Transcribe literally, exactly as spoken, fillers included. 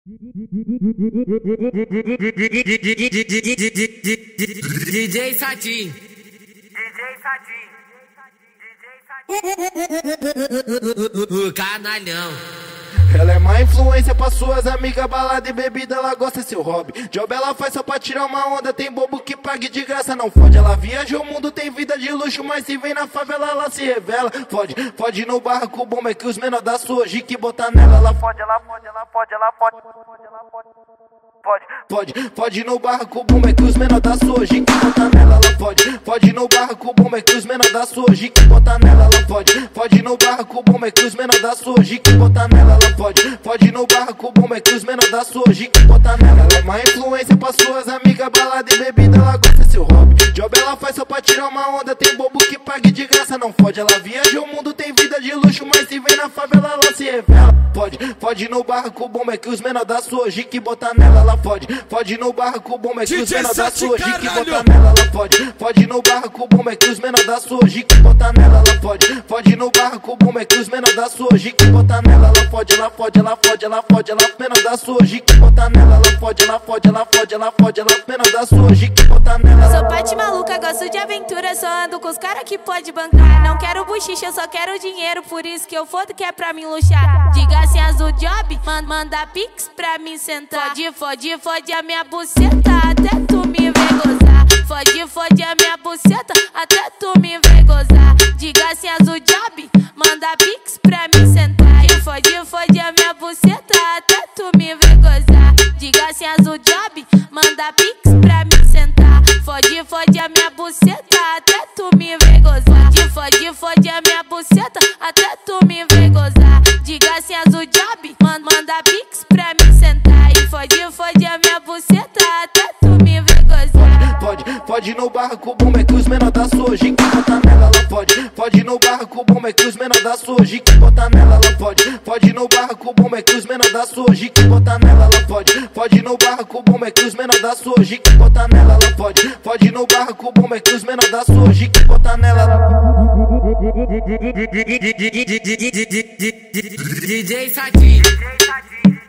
D J Satin. Canalhão. Ela é má influência pra suas amigas, balada e bebida, ela gosta é seu hobby. Job ela faz só pra tirar uma onda, tem bobo que pague de graça, não fode. Ela viaja o mundo, tem vida de luxo, mas se vem na favela ela se revela. Fode, fode no barraco bom, é que os menores da sua jique botar nela. Ela fode, ela fode, ela fode, ela fode, ela fode. Pode, pode, pode no barraco bom, é que os menores da sua jique botar nela. Ela pode, pode no barraco bom, é que os menores da sua jique botar nela. Ela pode, pode no barraco bom, é que os menores da sua jique botar nela. Ela pode, pode no barraco bom, é que os menores da sua jique botar nela. Ela é má influência pra suas amigas, balada e bebida, ela gosta é seu hobby. Job ela faz só pra tirar uma onda, tem bobo que pague de graça, não fode. Ela viaja o mundo, tem vida de luxo, mas se vem na favela ela se revela. Pode, pode no barraco bom, é que os menores da sua jique botar nela. Ela pode, pode no barraco bom, é que os menores da sua jique botar nela. Ela pode, pode no barraco bom, é que os menores da sua jique botar nela. Ela pode, pode no barraco bom, é que os menores da sua jique botar nela. Ela pode, ela pode, ela pode, ela pode, ela menor da sua jique botar nela. Ela pode, ela pode, ela pode, ela pode, ela menor da sua jique botar nela. Sou parte maluca, gosto de aventura, só ando com os caras que pode bancar. Não quero buchicha, eu só quero dinheiro, por isso que eu fodo que é pra mim luxar. Diga assim, azul job, manda, manda pix pra mim sentar. Fode, fode, fode a minha buceta, até tu me vem gozar. Fode, fode a minha buceta, até tu me vem gozar. Diga assim, azul job, manda pix pra mim sentar. E fode, fode a minha buceta, até tu me vem gozar. Diga assim, azul job, manda pix pra mim sentar. Fode, fode a minha buceta, até tu me vem gozar. Fode, fode a minha buceta, até tu me vem gozar. Diga assim, azul job, manda, manda pix pra mim sentar. E fode, fode a minha buceta, até tu me vem gozar. Pode, pode no barraco bom, é que os menores da sua jique botar nela. Ela pode, pode no barraco bom, é que os menores da sua jique botar nela. Ela pode, pode no barraco bom, é que os menores da sua jique botar nela. Ela pode, pode no barraco bom, é que os menores da sua jique botar nela. Ela pode, pode no barraco bom, é que os menores da sua jique botar nela. D J Satin.